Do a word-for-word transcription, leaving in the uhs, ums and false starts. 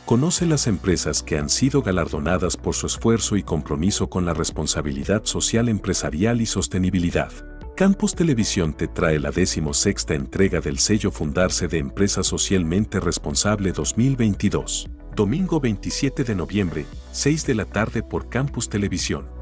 Conoce las empresas que han sido galardonadas por su esfuerzo y compromiso con la responsabilidad social empresarial y sostenibilidad. Campus Televisión te trae la decimosexta entrega del sello Fundarse de Empresa Socialmente Responsable dos mil veintidós. Domingo veintisiete de noviembre, seis de la tarde por Campus Televisión.